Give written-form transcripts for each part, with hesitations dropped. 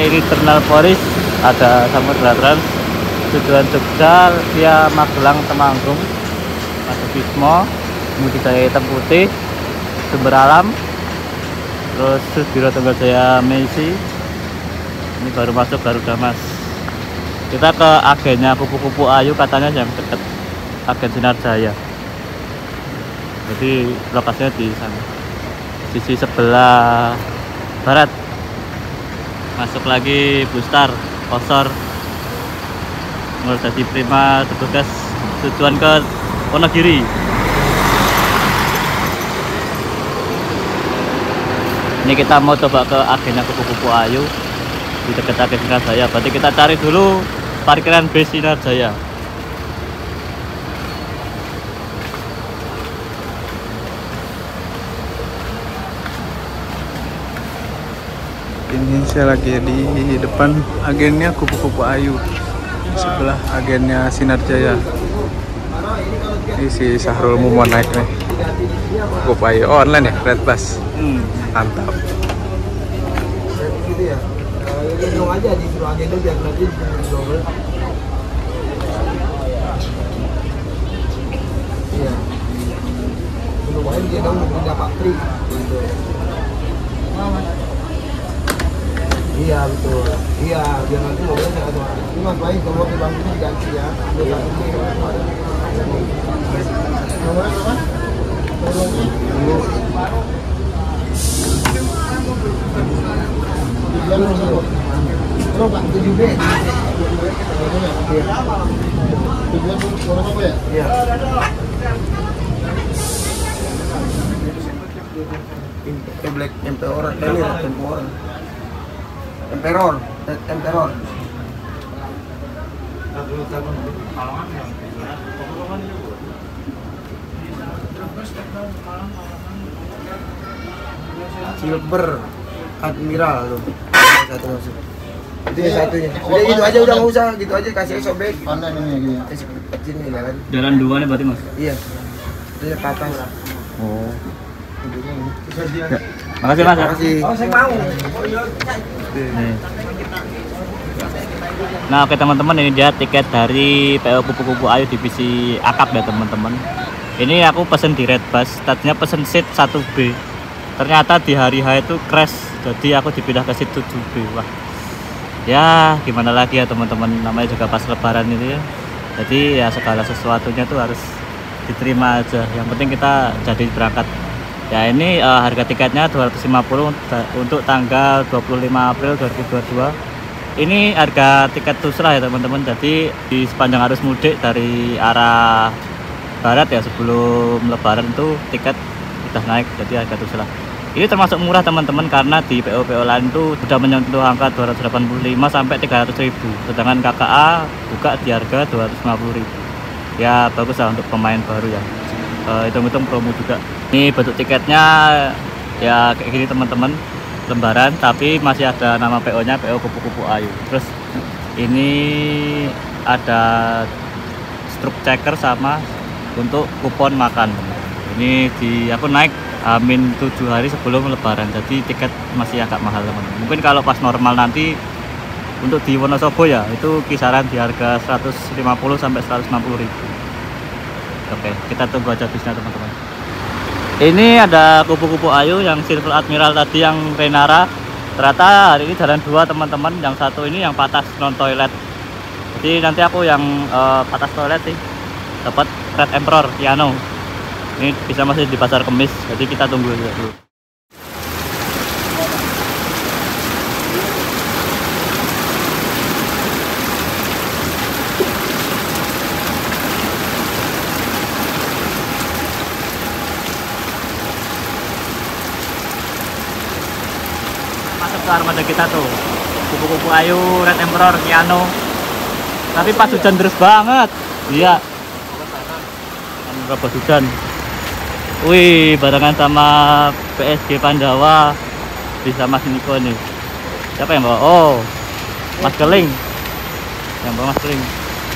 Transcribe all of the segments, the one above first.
ini Terminal Poris, ada Samudra Trans tujuan Jogja via Magelang Temanggung, masuk Bismo, kemudian Jaya Hitam Putih, Sumber Alam, terus Biro Tunggajaya Messi. Ini baru masuk Garuda Mas. Kita ke agennya Kupu-Kupu Ayu, katanya yang dekat agen Sinar Jaya. Jadi lokasinya di sana, sisi sebelah barat. Masuk lagi Bustar, Kosor, Multadi Prima, tugas tujuan ke Wonogiri. Ini kita mau coba ke agennya Kupu-Kupu Ayu di dekat agen Sinar Jaya. Berarti kita cari dulu parkiran base Sinar Jaya. Ini saya lagi di depan agennya Kupu-Kupu Ayu, sebelah agennya Sinar Jaya. Ini si Sahrul mau naik nih Kupu Ayu. Oh, online ya, Red Bus. Mantap. Gitu ya. Langsung aja di suruh agen itu biar nanti double. Iya. Lumayan dia dong dapat free gitu. Iya betul, iya biar nanti mobilnya saya ada. Ini mas baik kalau di bangku diganti ya. Berapa? 7B. Iya. Black Emperor, ini Emperor. Emperor. Silver Admiral tuh. Satu masuk. Itu yang satunya. Udah gitu aja, udah nggak usah gitu aja, kasih sobek. Mana ini gini? Kecil nih kan. Jalan 2 nih berarti Mas? Iya. Itu ke atas. Oh. Ya. Makasih Mas. Makasih. Oh, saya mau. Nih. Nah oke teman-teman, ini dia tiket dari PO Kupu-Kupu Ayu divisi akap ya teman-teman. Ini aku pesen di Red Bus, tadinya pesen seat 1B, ternyata di hari H itu crash, jadi aku dipindah ke seat 7B. Wah ya gimana lagi ya teman-teman, namanya juga pas lebaran ini ya, jadi ya segala sesuatunya tuh harus diterima aja, yang penting kita jadi berangkat. Ya ini harga tiketnya 250 untuk tanggal 25 April 2022. Ini harga tiket tusrah ya teman-teman. Jadi di sepanjang arus mudik dari arah barat ya sebelum lebaran itu tiket sudah naik, jadi harga tusrah. Ini termasuk murah teman-teman, karena di PO-PO lain itu sudah menyentuh angka 285 sampai 300.000. Sedangkan KKA buka di harga 250.000. Ya bagus lah untuk pemain baru ya. Hitung-hitung promo juga. Ini bentuk tiketnya ya kayak gini teman-teman, lembaran, tapi masih ada nama PO-nya, PO Kupu-Kupu Ayu. Terus ini ada struk checker sama untuk kupon makan. Ini di aku naik Amin 7 hari sebelum lebaran, jadi tiket masih agak mahal teman-teman. Mungkin kalau pas normal nanti untuk di Wonosobo ya itu kisaran di harga 150 sampai 160.000. Oke, kita tunggu aja bisnya teman-teman. Ini ada Kupu-Kupu Ayu yang Silver Admiral tadi, yang Renara. Ternyata hari ini jalan 2 teman-teman. Yang satu ini yang patas non toilet. Jadi nanti aku yang patas toilet sih dapat Red Emperor Piano. Ini bisa masih di Pasar Kemis. Jadi kita tunggu dulu. Ke armada kita tuh, Kupu-Kupu Ayu, Red Emperor, Piano. Tapi pas hujan deras banget. Iya. Berapa hujan? Wih, barengan sama PSG Pandawa bisa Mas Niko nih. Siapa yang bawa? Oh, Mas Keling. Yang bawa Mas Keling.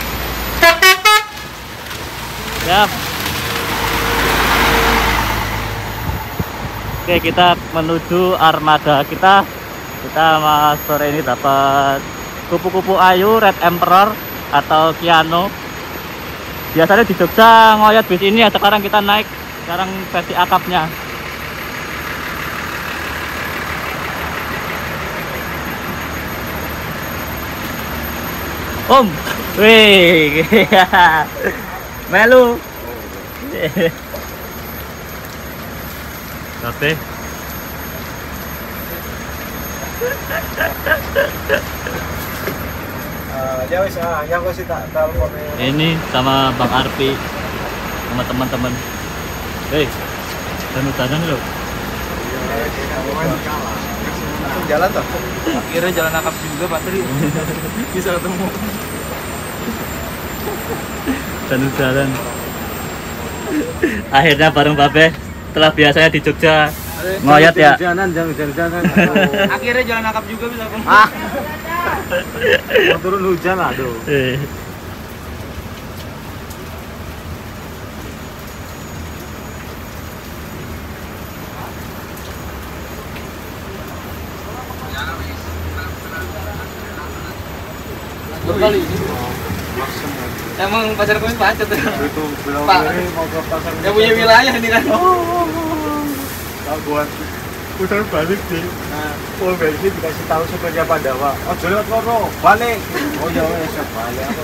Siap. Oke, kita menuju armada kita Kita sama sore ini dapat kupu-kupu ayu, Red Emperor atau Kiano. Biasanya di Jogja ngoyot bis ini ya, sekarang kita naik, sekarang versi akapnya. Om, wih, melu. Tapi Ya wis, yang kau sih tak telepon. ini sama Bang Arpi sama teman-teman. Hei, dan lo. Jalan toh? Akhirnya jalan akap juga Pak Tri. Bisa ketemu. Dan akhirnya bareng Babe setelah biasanya di Jogja ngoyot ya. Jangan hujan-hujanan. Akhirnya jalan akap juga bisa ketemu. Mau turun hujan aduh. Kali. Emang pasar kopi macet ya? Itu Pak, mau ke pasar yang punya wilayah ini kan. Buat putar balik sih. Nah, pol bensin dikasih tahu supaya Pandawa. Oh, lewat kono, balik. Oh ya wes balik apa.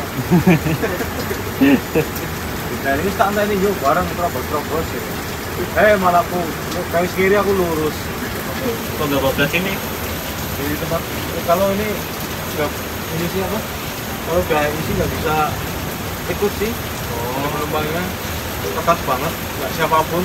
Nah, ini tak ini yuk bareng terobos ya. Malah aku garis kiri aku lurus. Kok nggak bablas ini? Di tempat kalau ini nggak ini sih apa? Kalau gaya isi nggak bisa ikut sih. Oh, penumpangnya ketat banget, nggak siapapun.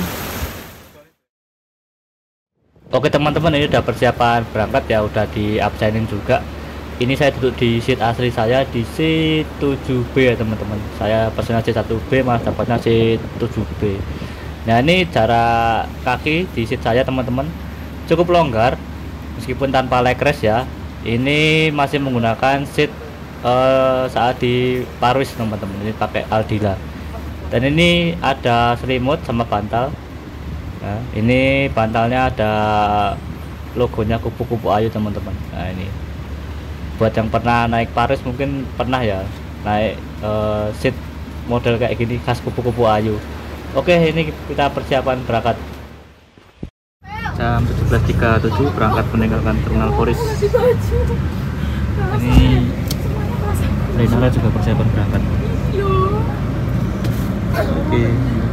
Oke teman-teman, ini udah persiapan berangkat ya, udah di absenin juga. Ini saya duduk di seat asli saya di seat 7B ya teman-teman. Saya pesan seat 1B malah dapatnya seat 7B. Nah ini jarak kaki di seat saya teman-teman cukup longgar meskipun tanpa leg rest ya. Ini masih menggunakan seat saat di Paris teman-teman, ini pakai Aldila. Dan ini ada selimut sama bantal. Nah, ini bantalnya ada logonya kupu-kupu ayu teman-teman. Nah ini buat yang pernah naik Paris mungkin pernah ya naik seat model kayak gini khas kupu-kupu ayu. Oke, ini kita persiapan berangkat. Jam 17.37 berangkat meninggalkan Terminal Poris. Ini Renara juga persiapan berangkat. Oke.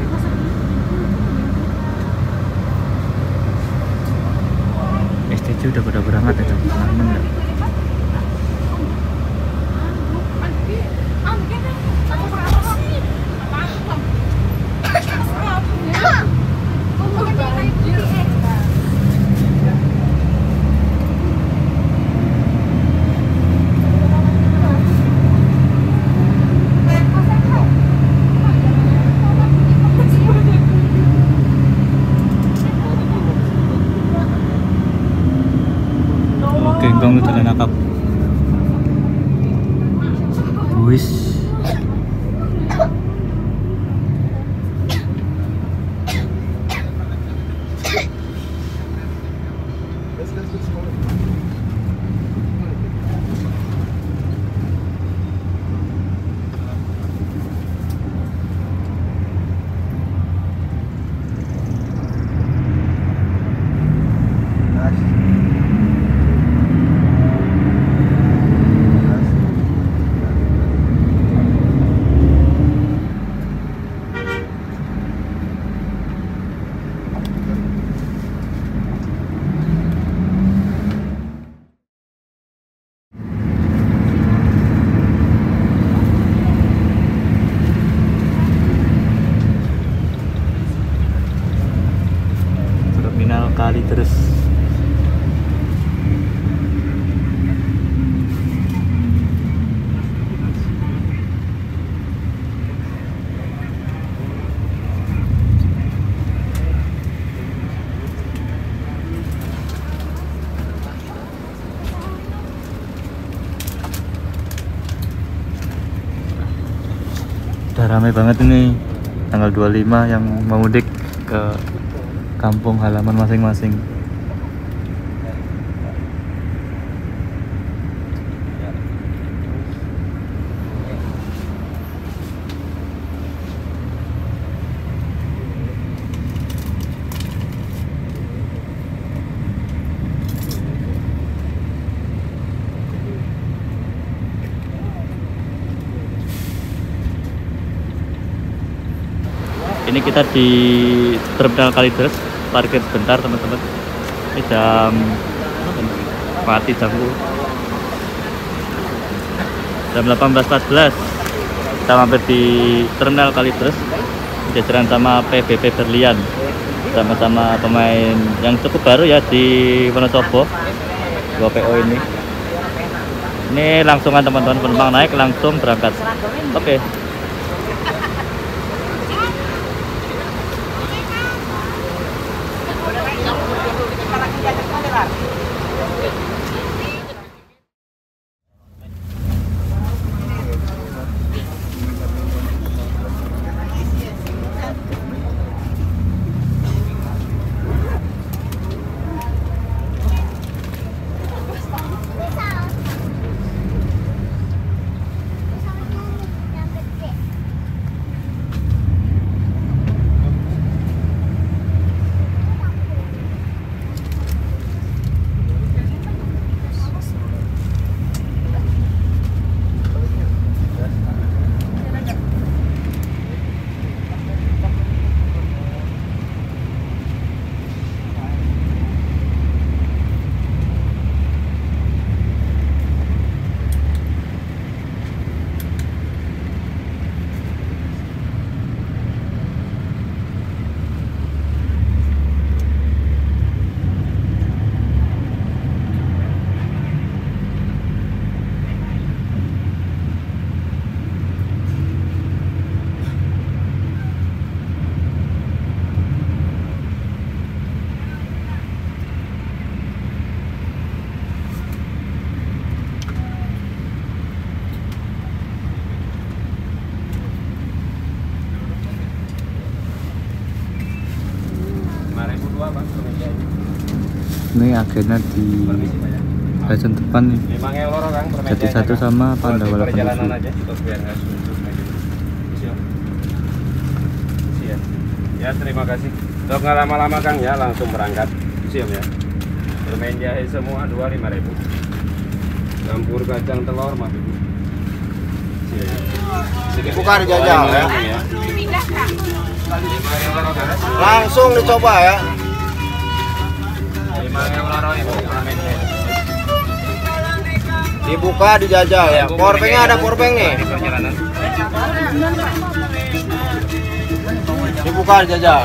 STJ udah pada berangkat ya teman-teman. Genggong udah nakap. Wis. Kali terus. Udah ramai banget ini tanggal 25 yang mau mudik ke kampung halaman masing-masing. Ini kita di Terminal Kalideres, parkir sebentar teman-teman. Ini jam mati jamku. Jam 18.14 kita mampir di Terminal Kalideres, jajaran sama PBB Berlian, sama-sama pemain yang cukup baru ya di Wonosobo, 2 PO ini. Ini langsungan teman-teman, penumpang naik langsung berangkat. Oke. Ini agennya di bagian depan nih. Jadi satu sama Pandawa Penusu. Ya, terima kasih. Untuk nggak lama-lama Kang ya, langsung berangkat. Siap ya. Permen jahe semua 25.000. Campur kacang telur mah Ibu. Buka dijajal ya. Langsung dicoba ya. Dibuka dijajal ya. Powerbanknya ada powerbank nih. Dibuka dijajal.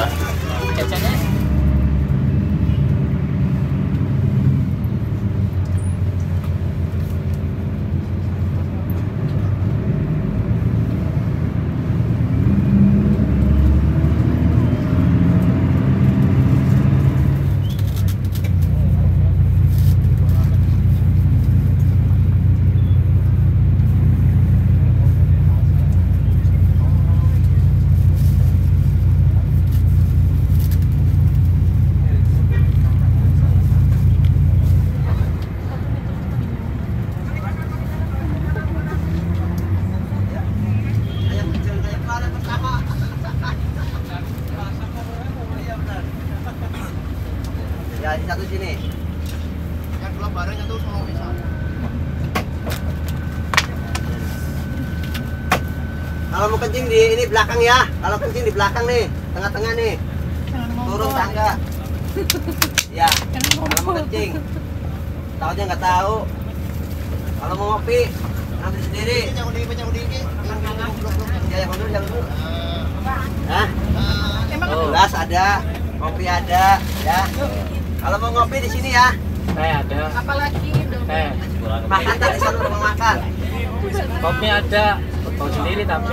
Ya, di satu sini. Yang dua bareng satu semua bisa. Kalau mau kencing di ini belakang ya. Kalau kencing di belakang nih, tengah-tengah nih. Turun tangga. Ya. Kalau mau kencing. Tahunya nggak tahu. Kalau mau ngopi, nanti sendiri. Ya, yang dulu, yang dulu. Hah? Gelas ada, kopi ada, ya. Kalau mau ngopi di sini ya. Ada. Apalagi dong. Makan tadi sana mau makan. Kopi ada, tahu sendiri tapi.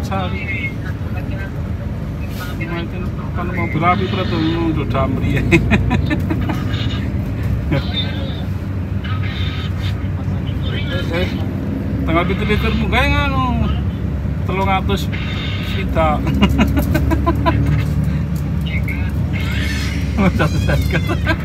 cari. Mungkin kan mobil api berarti udah damri ya. Tanggal pitu-pitu muga nganu 300 juta. Satu seket.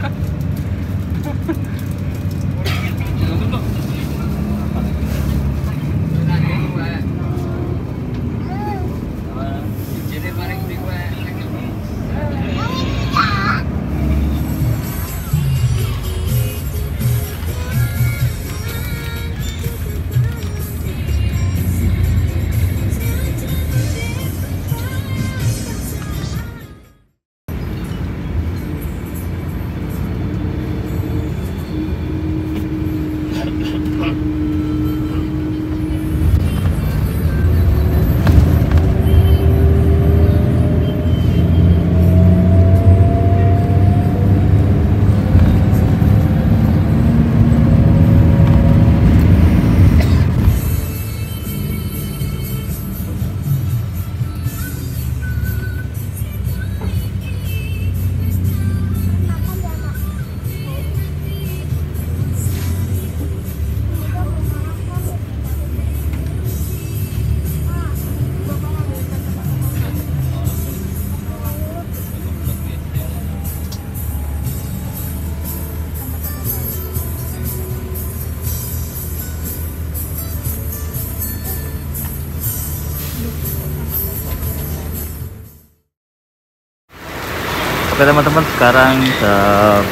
Oke teman-teman, sekarang jam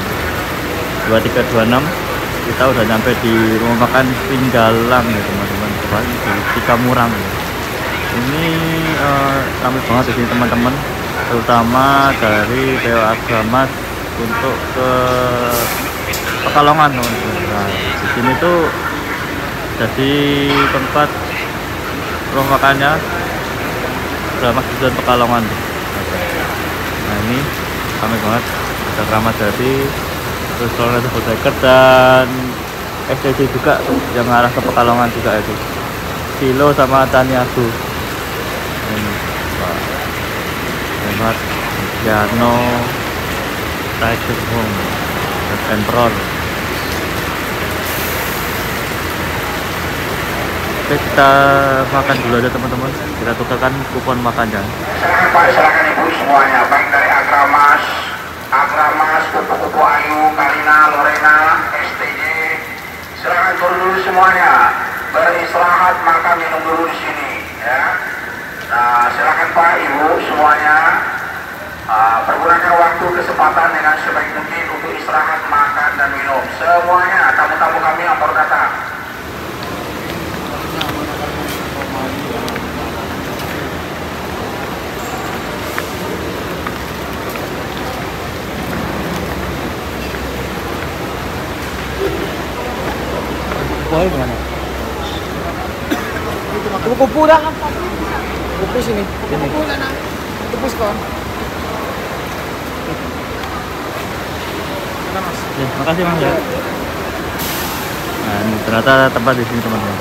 23.26 kita udah nyampe di rumah makan Pinggalang ya teman-teman, di Cikamurang. Ini ramai banget di sini teman-teman, terutama dari PO Agramas untuk ke Pekalongan teman-teman. Nah, di sini tuh jadi tempat rumah makannya Agramas tujuan Pekalongan. Nah ini ramai banget, ada Kramat Jati, terus Kolonel Bodeker dan STC juga tuh, yang arah ke Pekalongan juga itu, Silo sama Taniago. Ini hebat, Piano, Tiger Home, dan Emperor. Oke, kita makan dulu aja teman-teman, kita tukarkan kupon makannya. Silakan Pak, silakan Ibu semuanya, baik dari Agramas, Kupu-Kupu Ayu, Karina, Lorena, STJ. Silakan turun dulu semuanya, beristirahat, makan, minum dulu di sini, ya. Nah, silakan Pak, Ibu semuanya, pergunakan waktu kesempatan dengan sebaik mungkin untuk istirahat, makan dan minum. Semuanya, tamu-tamu kami yang baru datang. Boleh gimana? Kupu-kupu dah kan? Kupu sini. Kupu-kupu dah nak. Kupu sekolah. Ya, makasih Mas ya. Nah, ini ternyata tempat di sini teman-teman.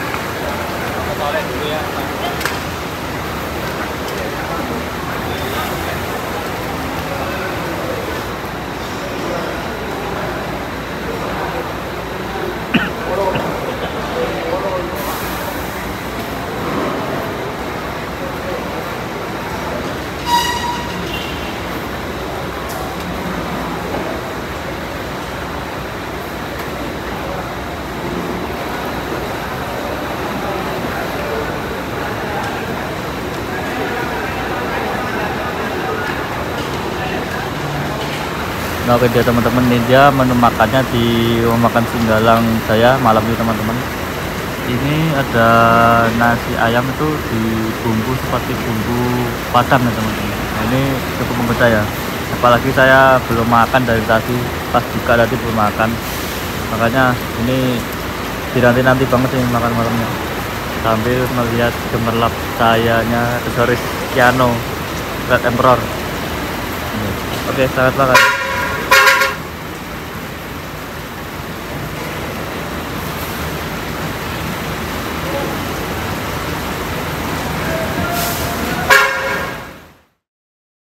Nah, oke dia teman-teman, ini dia menu makannya di rumah makan Pinggalang saya malam ini teman-teman. Ini ada nasi ayam itu dibumbu seperti bumbu Padang ya teman-teman. Nah, ini cukup membeda ya, apalagi saya belum makan dari tadi, pas buka tadi belum makan, makanya ini dinanti-nanti banget sih makan malamnya sambil melihat gemerlap cahayanya aksesoris Piano Red Emperor. Oke, selamat makan.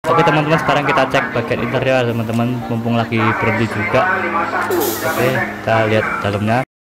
Oke teman-teman, sekarang kita cek bagian interior teman-teman, mumpung lagi berhenti juga. Oke, kita lihat dalamnya.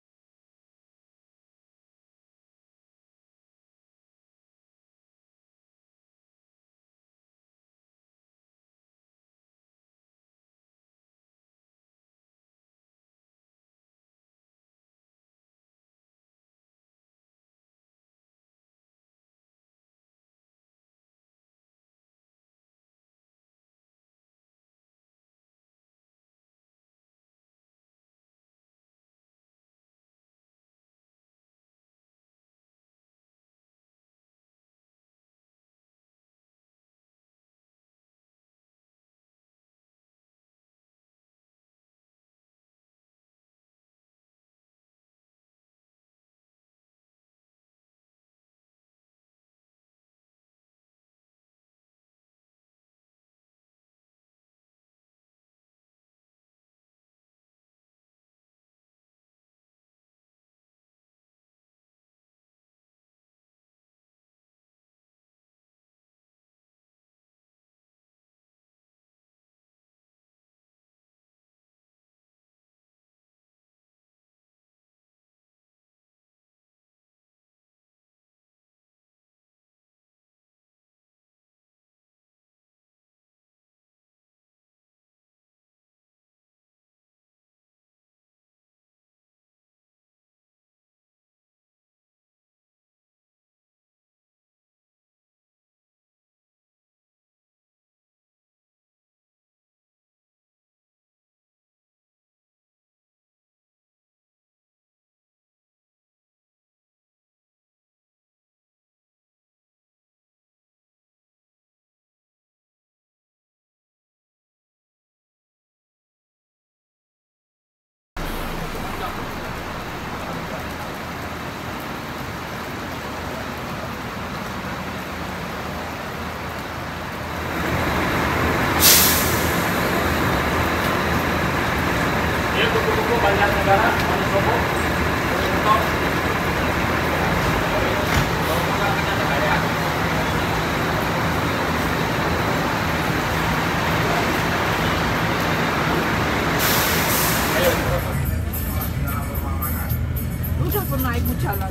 Udah pernah ikut jalan.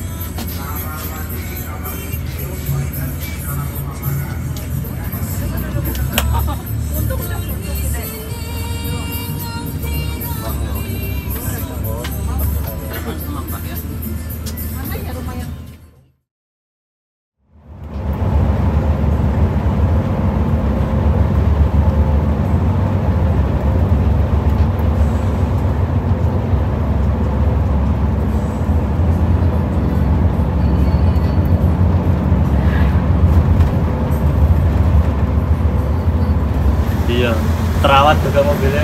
Untung udah gede. Mana ya rumah yang Iya, terawat juga mobilnya.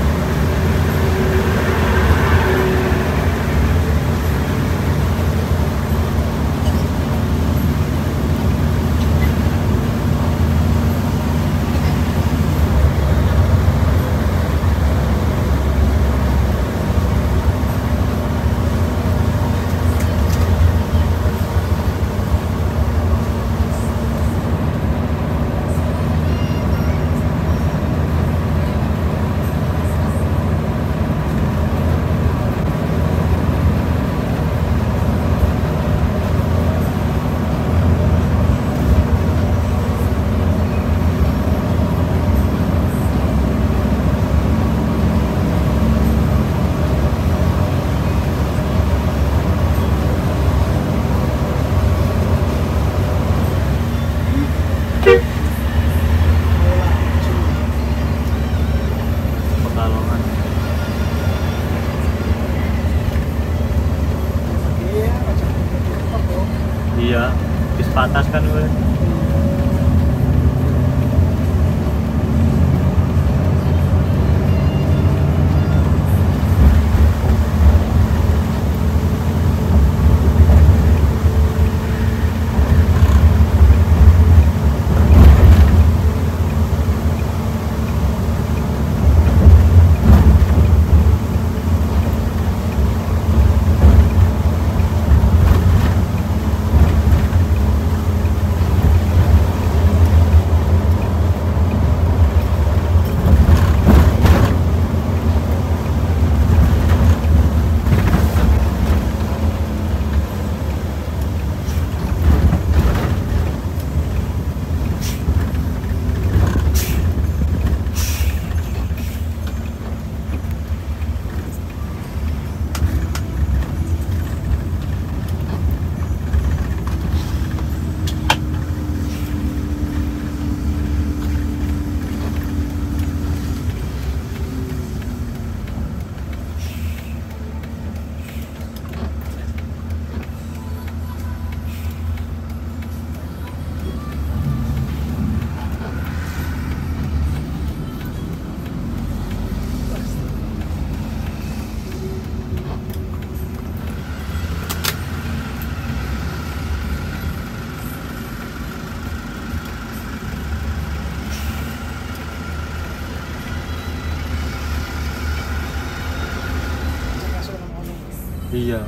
Pekalongan. Iya, bis patas kan gue. Iya.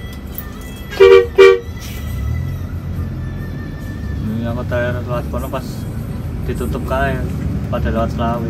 Ini aku tanya lewat kono pas ditutup kae pada lewat Selawi.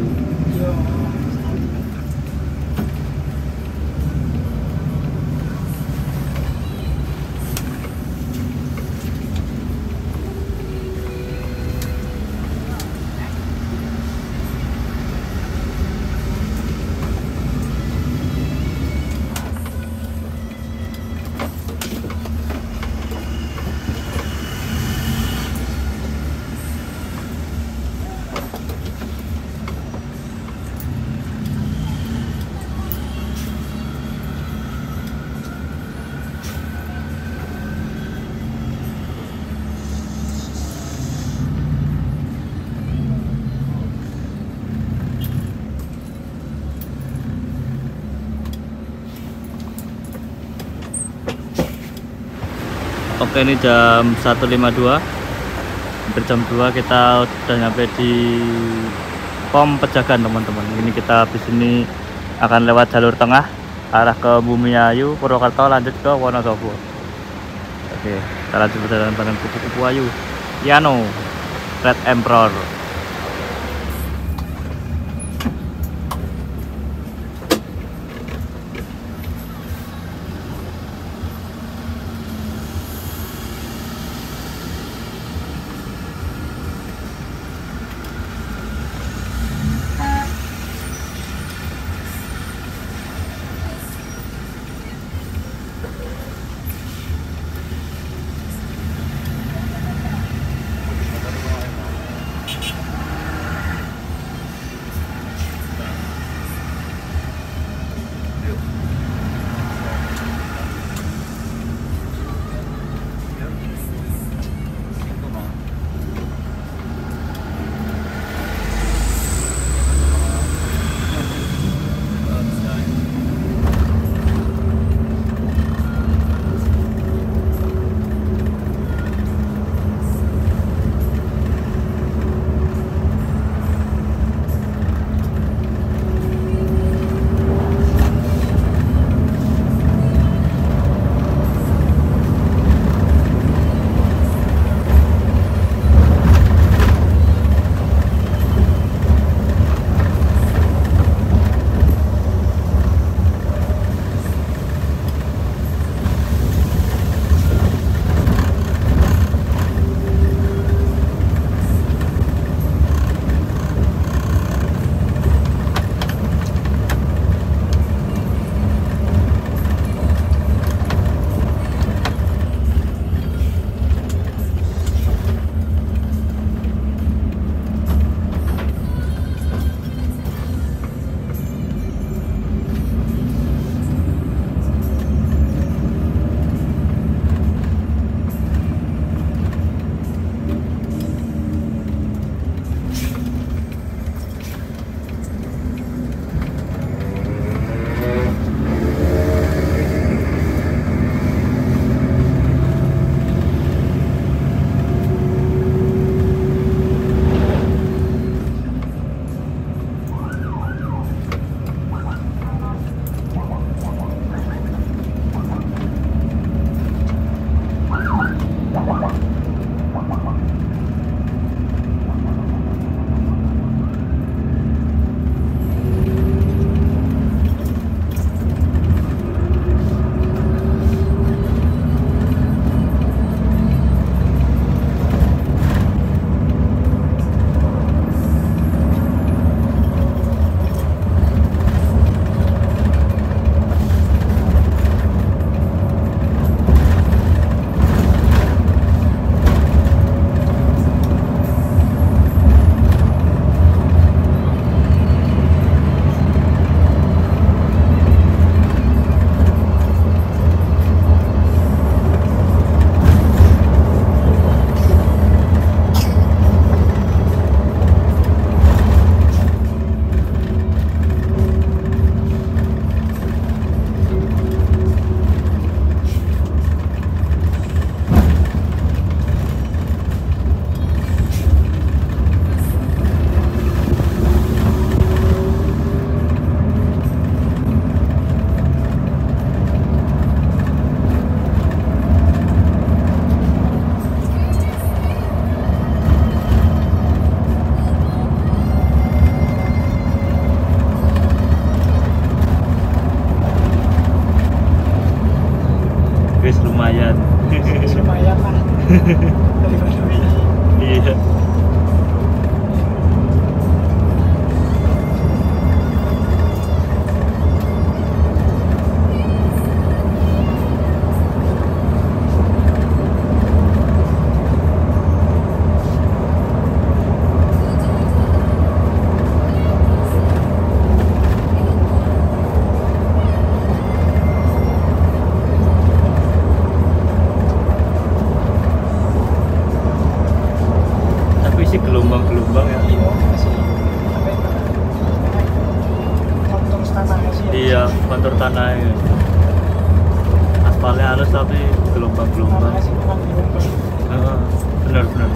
Oke, ini jam 1.52, hampir jam 2 kita udah nyampe di pom Pejagan teman-teman. Ini kita habis ini akan lewat jalur tengah arah ke Bumiayu, Purwokerto, lanjut ke Wonosobo. Oke, kita lanjut perjalanan bareng kupu-kupu ayu Yano Red Emperor. Iya, kontur tanahnya. Aspalnya halus tapi gelombang-gelombang. Benar-benar.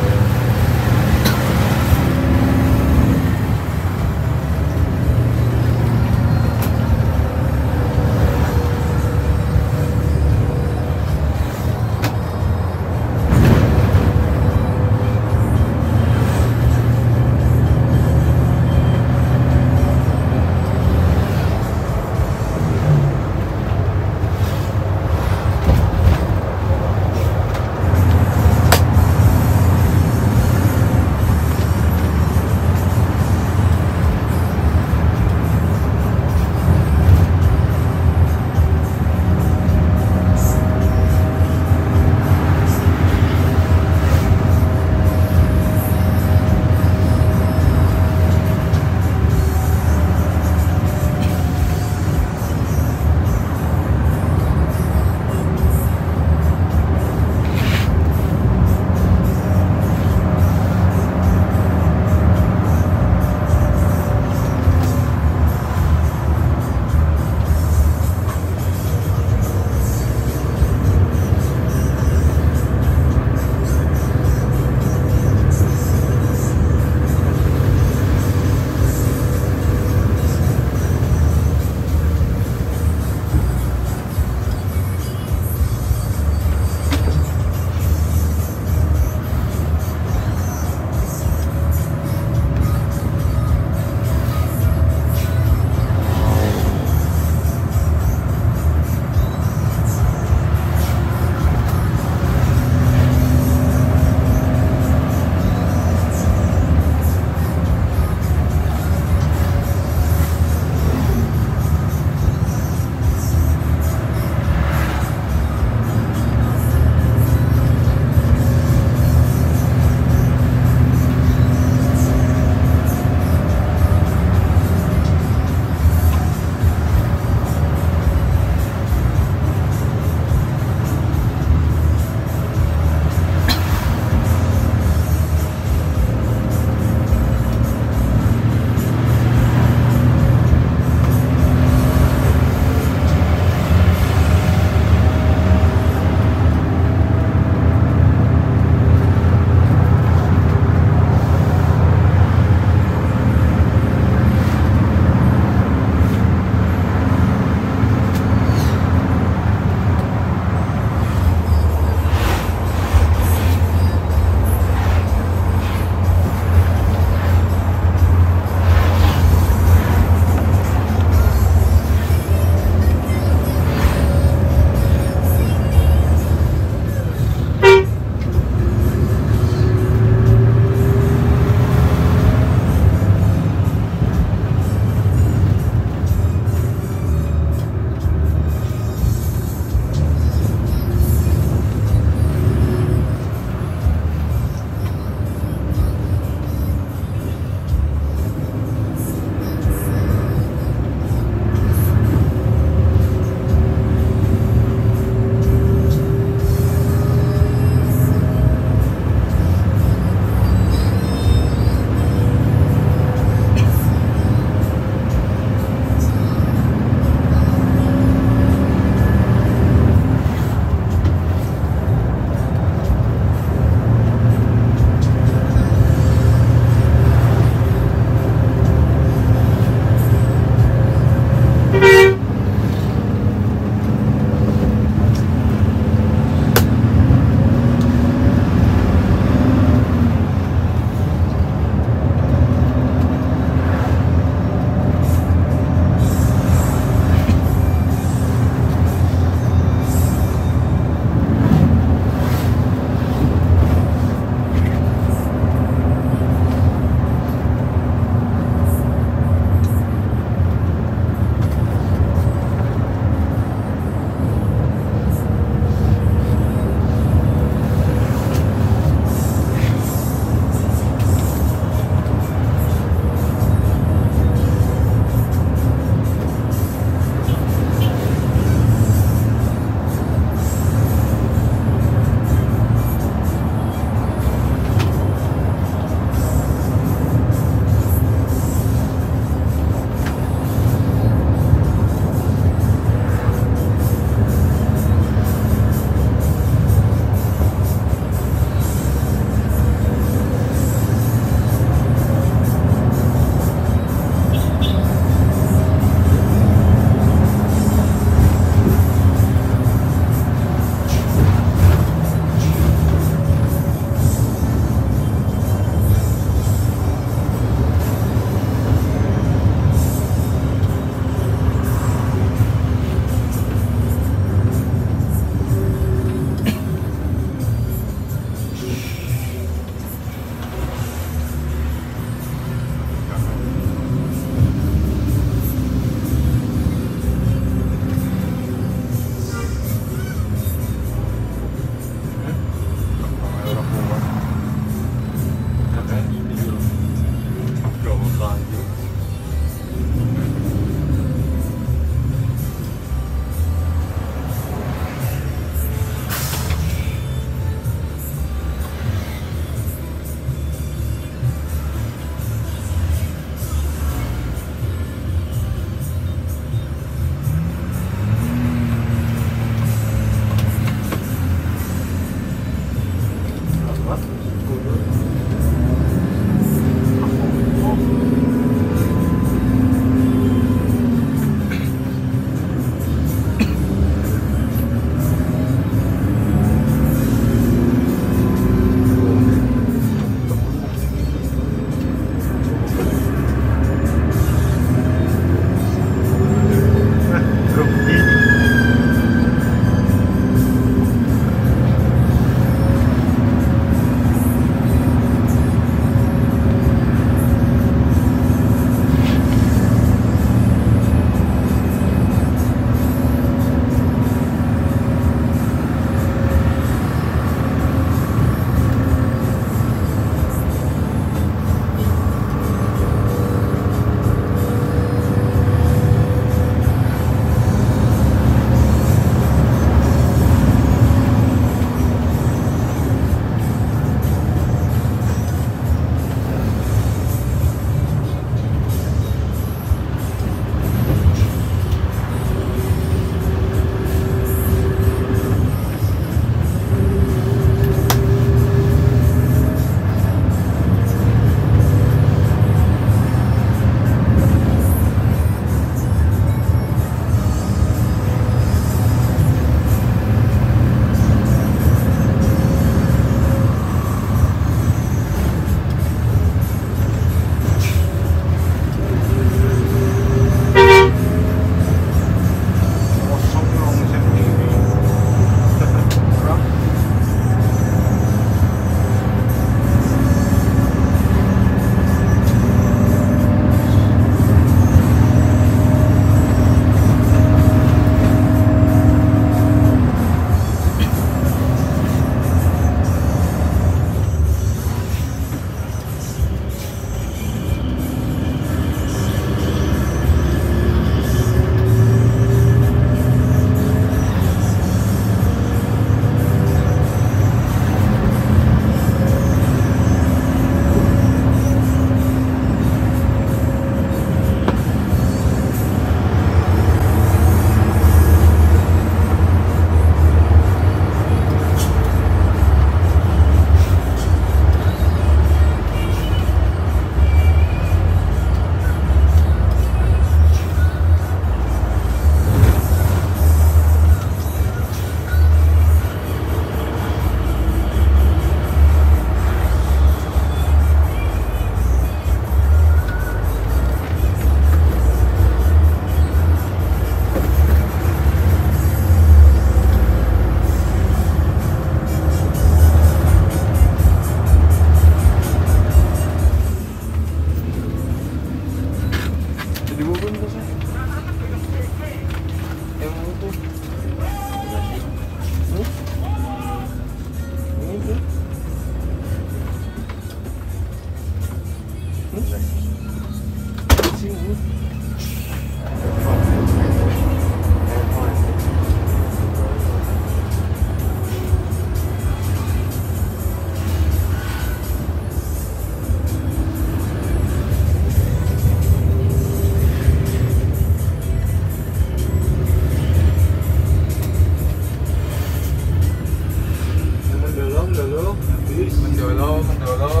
Mendolo.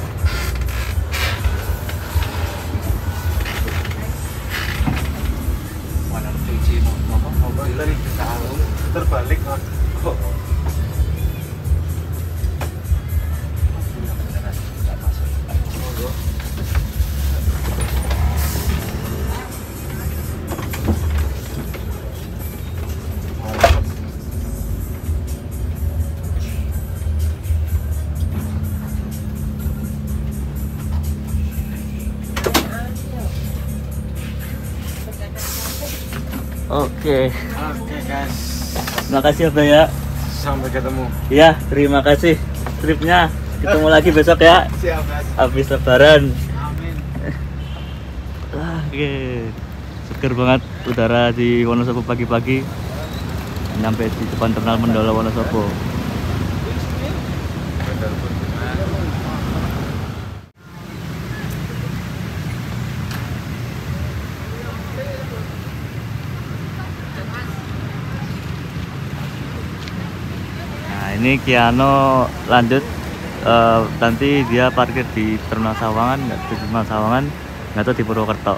Mana cuci mau lari ke dalam terbalik kok. Oke, Oke guys, makasih ya Bang ya. sampai ketemu. Ya, terima kasih tripnya. Ketemu lagi besok ya. Siap guys. Habis lebaran. Amin. Oke. Seger banget udara di Wonosobo pagi-pagi. Nyampe di depan terminal Mendolo Wonosobo. Nah, ini Kiano lanjut nanti dia parkir di Terminal Sawangan, nggak tahu di Purwokerto.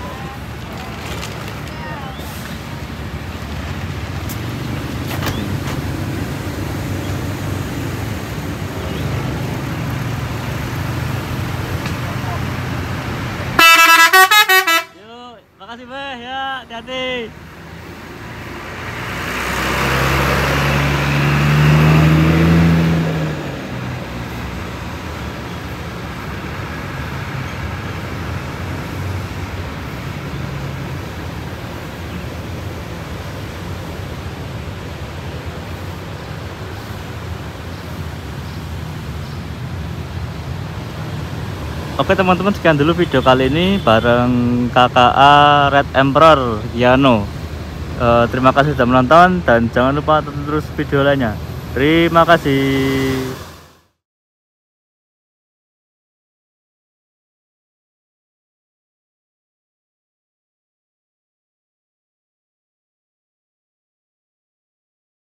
Yuk, makasih Beh ya, hati-hati. Oke teman-teman, sekian dulu video kali ini bareng KKA Red Emperor Kiano. Terima kasih sudah menonton dan jangan lupa tonton terus video lainnya. Terima kasih.